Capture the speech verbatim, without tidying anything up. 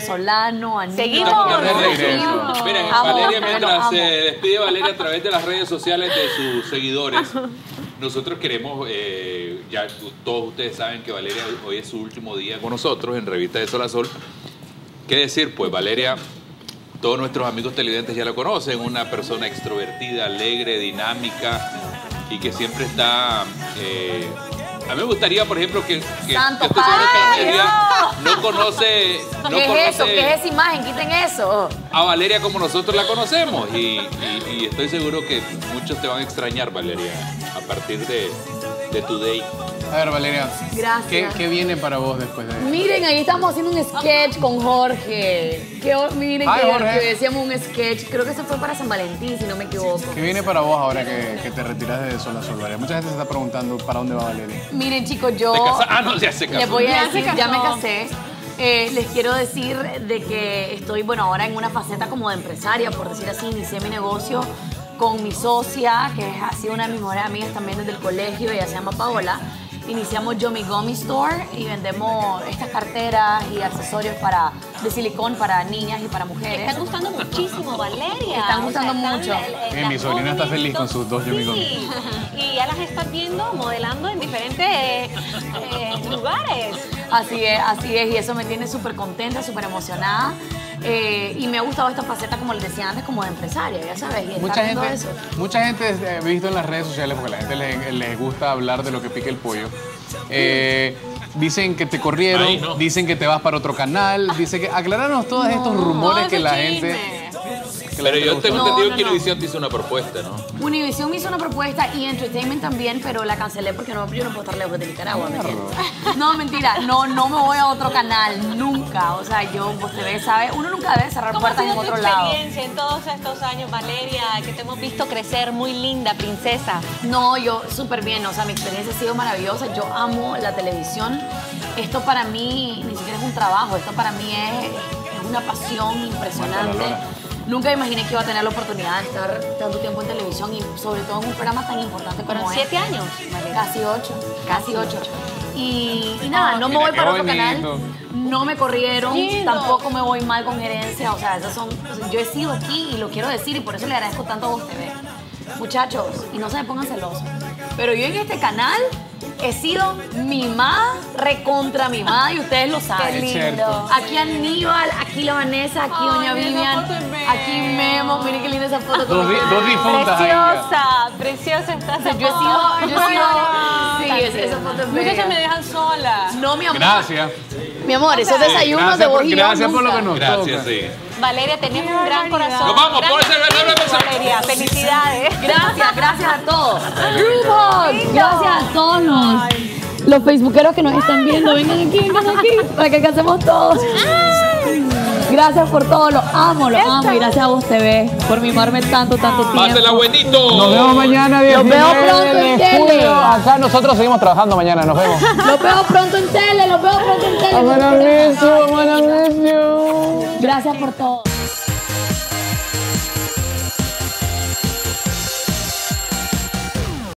Solano, Anita. Seguimos. Seguimos. Miren, Valeria, mientras se despide Valeria a través de las redes sociales de sus seguidores, nosotros queremos, eh, ya todos ustedes saben que Valeria hoy es su último día con nosotros en Revista de Sol a Sol. ¿Qué decir? Pues Valeria, todos nuestros amigos televidentes ya la conocen, una persona extrovertida, alegre, dinámica y que siempre está... Eh, a mí me gustaría, por ejemplo, que, que, Santo que estoy seguro que la Padre, mayoría no conoce... No ¿Qué conoce es eso? ¿Qué es esa imagen? Quiten eso. a Valeria como nosotros la conocemos y, y, y estoy seguro que muchos te van a extrañar, Valeria, a partir de, de tu day. A ver, Valeria, Gracias. ¿qué, ¿qué viene para vos después de esto? Miren, ahí estamos haciendo un sketch con Jorge. Que, miren Ay, que, Jorge. que decíamos un sketch. Creo que se fue para San Valentín, si no me equivoco. ¿Qué viene para vos ahora que, que te retiras de Sol a Sol, Valeria? Mucha gente se está preguntando para dónde va Valeria. Miren, chicos, yo... ¿Te casas? Ah, no, ya se casó. Les voy a Ya se decir, ya me casó. casé. Eh, les quiero decir de que estoy, bueno, ahora en una faceta como de empresaria, por decir así. Inicié mi negocio con mi socia, que ha sido una de mis mejores amigas también desde el colegio. Ella se llama Paola. Iniciamos Yomi Gummy Store y vendemos estas carteras y accesorios para, de silicón para niñas y para mujeres. Están gustando muchísimo, Valeria. Están gustando mucho. Eh, mi sobrina está feliz con sus dos Yomi Gummy. Sí, y ya las estás viendo modelando en diferentes eh, lugares. Así es, así es, y eso me tiene súper contenta, súper emocionada. Eh, y me ha gustado esta faceta, como les decía antes, como de empresaria, ya sabes, y estar Mucha viendo gente, eso. mucha gente he visto en las redes sociales, porque a la gente les, les gusta hablar de lo que pica el pollo. Eh, dicen que te corrieron, Ay, no. dicen que te vas para otro canal, dicen que... Acláranos todos estos rumores que la gente... que la Pero gente yo le tengo No, gustó. entendido no, que no. Univision te hizo una propuesta, ¿no? Univision me hizo una propuesta y Entertainment también, pero la cancelé porque no, yo no puedo estar lejos de Nicaragua, ¿me entiendes? No, mentira, no, no me voy a otro canal, nunca. O sea, yo, vos te ves, ¿sabes? Uno nunca debe cerrar ¿Cómo ha puertas en sido tu otro lado. experiencia en todos estos años, Valeria, que te hemos visto crecer muy linda, princesa? No, yo súper bien, o sea, mi experiencia ha sido maravillosa, yo amo la televisión. Esto para mí ni siquiera es un trabajo, esto para mí es, es una pasión impresionante. Marta Lola. Nunca imaginé que iba a tener la oportunidad de estar tanto tiempo en televisión y sobre todo en un programa tan importante como Fueron este. siete años, Valeria. Casi ocho, casi ocho. Y, y nada, no me Mira, voy qué para otro bonito. canal, no me corrieron, Lindo. tampoco me voy mal con gerencia, o sea, esos son, o sea, yo he sido aquí y lo quiero decir y por eso le agradezco tanto a Voz T V. Muchachos, y no se me pongan celosos, pero yo en este canal he sido mimada, recontra mimada y ustedes lo saben. Es cierto. Aquí Aníbal, aquí la Vanessa, aquí Ay, Doña esa Vivian, foto es bella. aquí Memo, miren qué linda esa foto. Dos, di- dos difuntas ahí. Preciosa, preciosa está esa Yo he sido, foto. yo he sido, sí, esa, esa foto es Muchachos, bella. me dejan sola. No, mi amor. Gracias. Mi amor, esos desayunos Gracias de por- vos y yo gracias por lo nunca. que nos Gracias, toca. sí. Valeria, tenés un gran corazón. Nos vamos, gran por ese espíritu, beso. Valeria, felicidades. Gracias, gracias a todos. Grupos, gracias a todos los, los facebookeros que nos están viendo. Vengan aquí, vengan aquí, para que alcancemos todos. Gracias por todo, los amo, los amo. Y gracias a Voz T V por mimarme tanto, tanto tiempo. Pásela buenito. Nos vemos mañana, Los veo diecinueve pronto en de tele. julio. Acá nosotros seguimos trabajando mañana, nos vemos. Los veo pronto en tele, los veo pronto en tele. I'm gonna miss you, I'm gonna miss you. Gracias por todo.